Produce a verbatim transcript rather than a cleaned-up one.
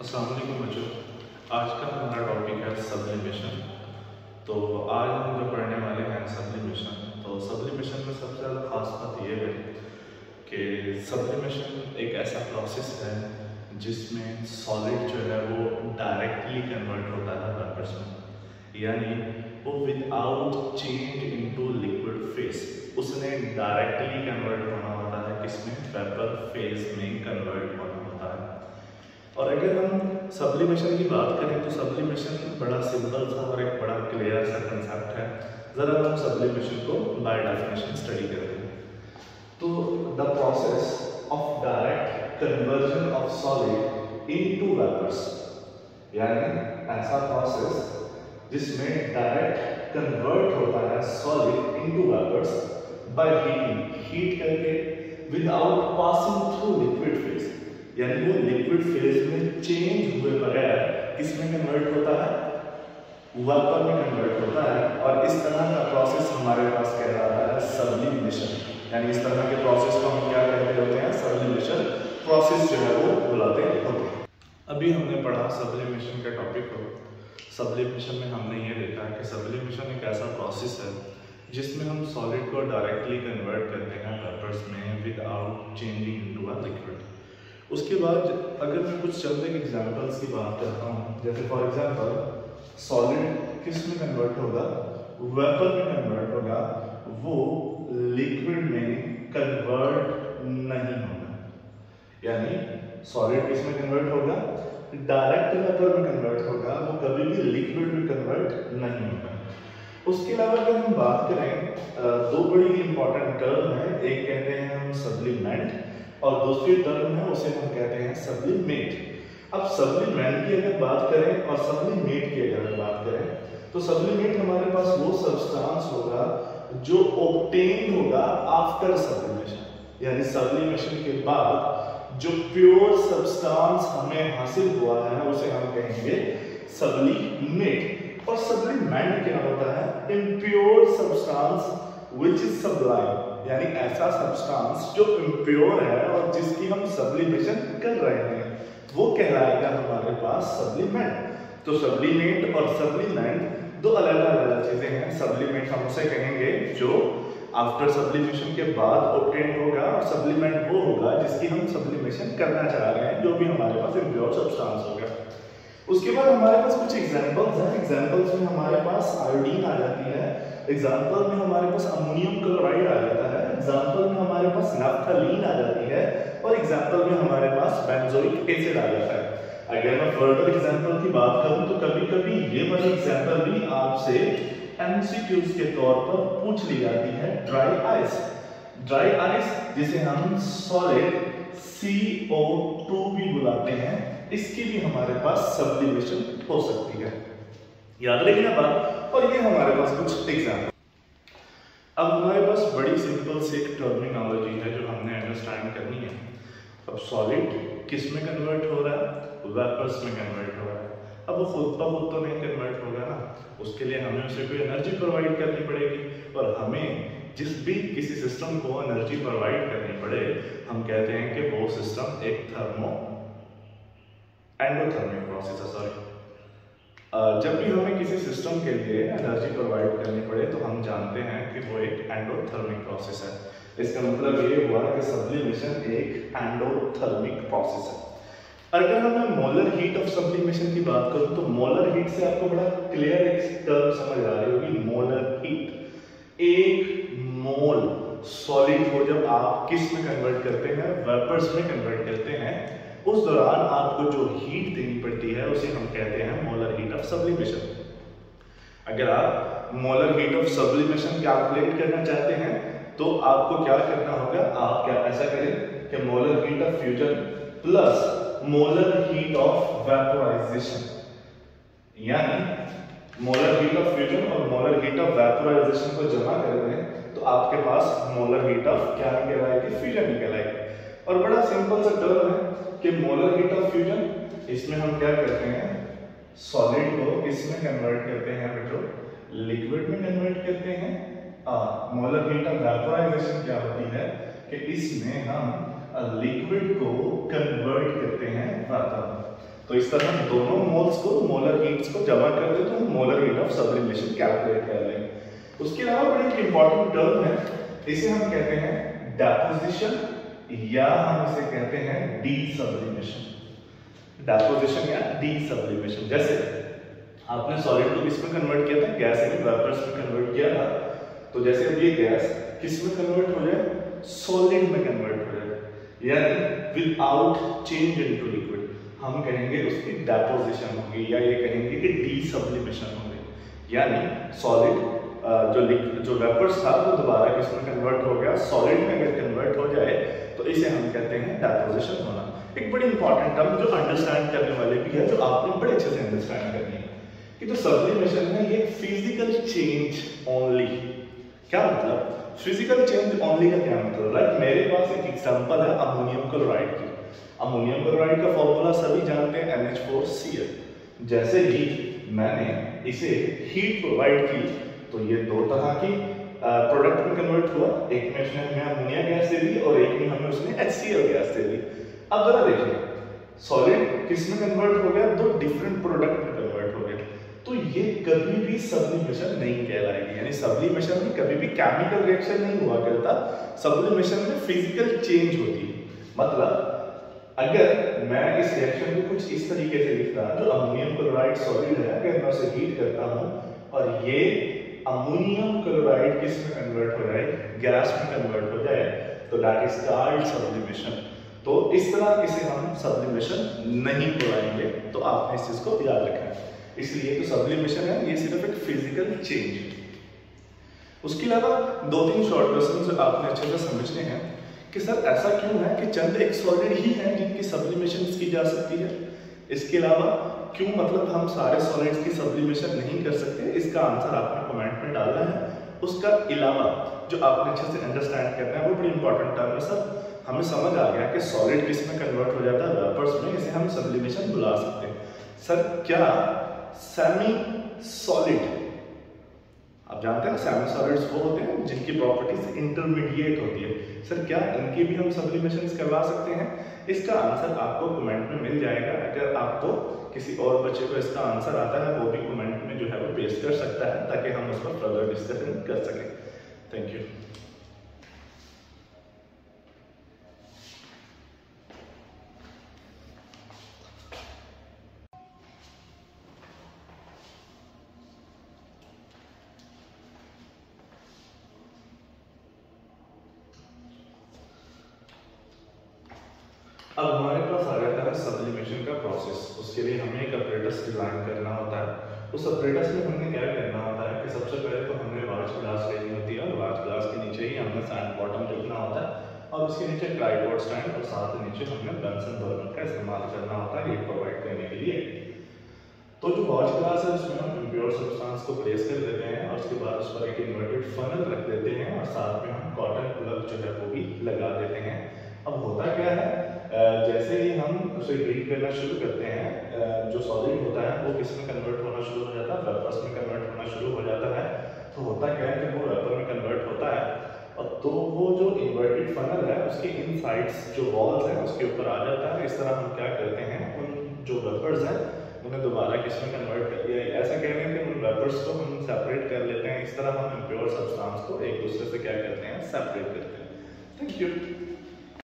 अस्सलाम वालेकुम बच्चों। आज का हमारा टॉपिक है सब्लिमेशन। तो आज हम जो पढ़ने वाले हैं सब्लिमेशन, तो सब्लिमेशन में सबसे ज़्यादा खास बात यह है कि सब्लिमेशन एक ऐसा प्रोसेस है जिसमें सॉलिड जो है वो डायरेक्टली कन्वर्ट होता है वेपर्स में, यानी वो without change into liquid phase उसने डायरेक्टली कन्वर्ट होना होता है, किसमें, वेपर फेज में कन्वर्ट होना होता है। और अगर हम सब्लिमेशन की बात करें तो सब्लिमेशन बड़ा सिंपल सा और एक बड़ा क्लियर सा कंसेप्ट है। ज़रा हम सब्लिमेशन को बाय डेफिनेशन स्टडी करते हैं। तो the process of direct conversion of solid into vapours, यानी ऐसा प्रोसेस जिसमें डायरेक्ट कन्वर्ट होता है solid into vapours by heating, heat करके without passing through liquid phase, यानी वो लिक्विड फेज में चेंज हुए बगैर किसमें कन्वर्ट होता है, वेपर में कन्वर्ट होता है। और इस तरह का प्रोसेस हमारे पास कहलाता है सब्लिमेशन, यानी इस तरह के प्रोसेस को हम क्या कहते होते हैं, सब्लिमेशन प्रोसेस जो है वो बुलाते होते हैं। अभी हमने पढ़ा सब्लिमेशन के टॉपिक को। सब्लिमेशन में हमने ये देखा कि सब्लिमेशन एक ऐसा प्रोसेस है जिसमें हम सॉलिड को डायरेक्टली कन्वर्ट करते हैं वेपर्स में without changing into a liquid. उसके बाद अगर मैं कुछ चंद एक एग्जाम्पल्स की बात करता हूँ, जैसे फॉर एग्जांपल सॉलिड किस में कन्वर्ट होगा, वेपर में कन्वर्ट होगा, वो लिक्विड में कन्वर्ट नहीं होगा। यानी सॉलिड किस में कन्वर्ट होगा, डायरेक्ट वेपर में कन्वर्ट होगा, वो कभी भी लिक्विड में कन्वर्ट नहीं होगा। उसके अलावा अगर हम बात करें, दो बड़ी इंपॉर्टेंट टर्म है, एक कहते हैं हम सब्लिमेंट और दूसरी टर्म है उसे हम कहते हैं सब्लिमेट। अब सब्लिमेंट की अगर बात करें और सब्लिमेट की अगर बात करें तो सब्लिमेट हमारे पास वो सब्सटेंस होगा जो ऑब्टेन होगा आफ्टर सब्लिमेशन, यानी सब्लिमेशन के बाद जो प्योर सब्सटेंस हमें हासिल हुआ है उसे हम कहेंगे सब्लिमेट। और सब्लिमेंट क्या होता है, impure substance which is sublime, यानी ऐसा सब्सटेंस जो इम्प्योर है और जिसकी हम सब्लिमेशन कर रहे हैं वो कहलाएगा हमारे पास सब्लिमेंट। तो सब्लिमेट और सब्लिमेंट दो अलग अलग चीजें हैं। सब्लिमेट हम उसे कहेंगे जो आफ्टर सब्लिमेशन के बाद ऑब्टेन होगा, और सब्लिमेंट वो होगा जिसकी हम सब्लिमेशन करना चाह रहे हैं, जो भी हमारे पास इम्प्योर सब्सटेंस होगा। उसके बाद हमारे पास कुछ एग्जांपल्स हैं। एग्जांपल्स में हमारे पास आयोडीन आ जाती है, एग्जाम्पल में हमारे पास अमोनियम क्लोराइड आ जाता है, एग्जाम्पल में हमारे पास नैप्थलीन आ जाती है, और एग्जाम्पल में हमारे पास बेंजोइक एसिड आ जाता है। अगर मैं फर्दर एग्जाम्पल की बात करूं तो कभी कभी ये वाली एग्जाम्पल भी आपसे एमसीक्यूज के तौर पर पूछ ली जाती है। ड्राई आइस, ड्राई आइस जिसे हम सॉलिड सी ओ टू भी बुलाते हैं, इसकी भी हमारे पास सब्लिमेशन हो सकती है। याद रखना बात। और ये हमारे पास कुछ एग्जाम्पल। अब हमारे पास बड़ी सिंपल सी एक टर्मिनोलॉजी है जो हमने अंडरस्टैंड करनी है। अब सॉलिड किस में कन्वर्ट हो रहा है, वेपर्स में कन्वर्ट हो रहा है। अब वो खुद ब खुद तो नहीं कन्वर्ट होगा ना, उसके लिए हमें उसे कोई एनर्जी प्रोवाइड करनी पड़ेगी। और हमें जिस भी किसी सिस्टम को एनर्जी प्रोवाइड करनी पड़े, हम कहते हैं कि वो सिस्टम एक थर्मो एंडोथर्मिक प्रोसेस है। सॉरी, जब भी हमें किसी सिस्टम के लिए एनर्जी प्रोवाइड करनी पड़े तो हम जानते हैं कि वो एक एंडोथर्मिक प्रोसेस है। इसका मतलब ये हुआ कि सब्लिमेशन एक एंडोथर्मिक प्रोसेस है। अगर मैं मोलर हीट ऑफ सब्लिमेशन की बात करूं तो मोलर हीट से आपको बड़ा क्लियर एक टर्म समझ आ रही होगी, मोलर हीट। एक मोल सॉलिड को जब आप किस में कन्वर्ट करते हैं, वेपर्स में कन्वर्ट करते हैं, उस दौरान आपको जो हीट देनी पड़ती है उसे हम कहते हैं मोलर हीट ऑफ सब्लिमेशन। अगर आप molar heat of sublimation calculate करना चाहते हैं तो आपको क्या करना होगा, आप क्या ऐसा करें कि molar heat of fusion plus molar heat of vaporisation, यानी मोलर हीट ऑफ फ्यूजन और मोलर हीट ऑफ वेपोराइजेशन को जमा कर दें तो आपके पास मोलर हीट ऑफ क्या निकलाएगी, फ्यूजन निकलाएगी। और बड़ा सिंपल सा टर्म है कि मोलर हीट ऑफ फ्यूजन, इसमें हम क्या करते हैं, सॉलिड को किसमें कन्वर्ट करते हैं बेटो, लिक्विड में कन्वर्ट करते हैं। मोलर हीट ऑफ वेपोराइजेशन क्या होती है कि इसमें हम लिक्विड को कन्वर्ट करते हैं वातावरण। तो इस तरह हम दोनों मोल्स को, मोलर हीट्स को जमा कर दे तो हम molar heat of sublimation calculate कर लेंगे। उसके अलावा बड़ी एक इंपॉर्टेंट टर्म है, इसे हम कहते हैं डेपोजिशन या हम इसे कहते हैं डी सब्लिमेशन। डेपोजिशन या डी सब्लिमेशन, जैसे आपने सॉलिड को किस में कन्वर्ट किया था, गैस में, वेपर्स में कन्वर्ट किया था। तो जैसे अब ये गैस किस में कन्वर्ट हो जाए, सॉलिड में कन्वर्ट हो जाए, यानी विदाउट चेंज इनटू लिक्विड, हम कहेंगे उसकी डेपोजिशन होगी, या ये कहेंगे कि डी सब्लिमेशन होगी। यानी सॉलिड जो जो वेपर्स था वो दोबारा किस में कन्वर्ट हो गया, सॉलिड में अगर कन्वर्ट हो जाए तो इसे हम कहते हैं डेपोजिशन होना। एक बड़ी इंपॉर्टेंट टर्म जो अंडरस्टैंड करने वाले भी है, जो आपने बड़े अच्छे से अंडरस्टैंड करनी है कि जो सब्लिमेशन है ये फिजिकल चेंज ओनली। क्या मतलब फिजिकल चेंज ओनली का क्या मतलब, लाइक मेरे पास एक एग्जांपल है अमोनियम क्लोराइड की। अमोनियम क्लोराइड का फॉर्मूला सभी जानते हैं N H four C L. जैसे ही मैंने इसे हीट प्रोवाइड की तो ये दो तरह की प्रोडक्ट में कन्वर्ट हुआ, एक में उसने हमें अमोनिया गैस दे दी और एक में हमें उसने एच सी एल गैस दे दी। अब जरा देखिए सॉलिड किस में कन्वर्ट हो गया, दो डिफरेंट प्रोडक्ट में कन्वर्ट हो गया, तो ये कभी भी सब्लिमेशन नहीं कहलाएगी। यानी सब्लिमेशन में कभी भी केमिकल रिएक्शन नहीं हुआ करता, सब्लिमेशन में फिजिकल चेंज होती है। मतलब अगर मैं इस रिएक्शन को कुछ इस तरीके से लिखता, जो अमोनियम क्लोराइड सॉलिड है, अगर मैं उसे हीट करता हूं और ये अमोनियम क्लोराइड किस में कन्वर्ट हो जाए, गैस में कन्वर्ट हो जाए, तो दैट इज कॉल्ड सब्लिमेशन। तो इस तरह इसे हम सब्लिमेशन नहीं बुलाएंगे, तो आपने इस चीज को याद रखना है। इसलिए तो सब्लिमेशन है ये सिर्फ एक फिजिकल चेंज है। उसके अलावा दो तीन शॉर्ट क्वेश्चन आपने अच्छे से समझने हैं कि सर ऐसा क्यों है कि चंद एक सॉलिड ही है जिनकी सब्लिमेशन की जा सकती है, इसके अलावा क्यों मतलब हम सारे सॉलिड्स की सब्लिमेशन नहीं कर सकते, इसका आंसर आपने कमेंट में डालना है। उसका अलावा जो आपने अच्छे से अंडरस्टैंड करना है वो बड़ी इंपॉर्टेंट टर्म है। सर हमें समझ आ गया कि सॉलिड किस में कन्वर्ट हो जाता है, वेपर्स में, इसे हम सब्लिमेशन बुला सकते हैं। सर क्या सेमी सॉलिड, आप जानते हैं ना सेमी सॉलिड्स वो होते हैं जिनकी प्रॉपर्टीज इंटरमीडिएट होती है, सर क्या इनकी भी हम सब्लिमेशन करवा सकते हैं? इसका आंसर आपको कमेंट में मिल जाएगा। अगर आपको किसी और बच्चे को इसका आंसर आता है वो भी कमेंट में जो है वो पेस्ट कर सकता है, ताकि हम उस पर फर्दर डिस्कशन कर सकें। Thank you. अब हमारे पास आ जाता है सब्लिमेशन का प्रोसेस। उसके लिए हमें एक अपरेटस डिजाइन करना होता है। उस अपरेटस में हमने क्या करना होता है कि सबसे पहले तो हमने वाच ग्लास लेनी होती है और वाच ग्लास के नीचे ही हमने सैंड बॉटम रखना होता है और उसके नीचे ट्राइपॉड स्टैंड और साथ ही नीचे हमने बंसन बर्नर का इस्तेमाल करना होता है हीट प्रोवाइड करने के लिए। तो जो वॉच ग्लास है उसमें हम इम्प्योर सब्सटेंस को प्लेस कर देते हैं और उसके बाद उस पर एक इन्वर्टेड फनल रख देते हैं और साथ में हम कॉटन प्लग जो है वो भी लगा देते हैं। अब होता क्या है, जैसे ही हम उसे हीट करना शुरू करते हैं, जो सॉलिड होता है वो किस में कन्वर्ट होना शुरू हो जाता है, वेपर्स में कन्वर्ट होना शुरू हो जाता है। तो होता क्या है कि वो वेपर में कन्वर्ट होता है और तो वो जो इन्वर्टेड फनल है उसके इन साइड्स जो वॉल्स हैं उसके ऊपर आ जाता है। इस तरह हम क्या करते हैं, उन जो वेपर्स हैं उन्हें दोबारा किस में कन्वर्ट कर दिया, ऐसा कह रहे हैं कि उन वेपर्स को हम सेपरेट कर लेते हैं। इस तरह हम इम्प्योर सब्सटेंस को एक दूसरे से क्या करते हैं, सेपरेट करते हैं। Thank you.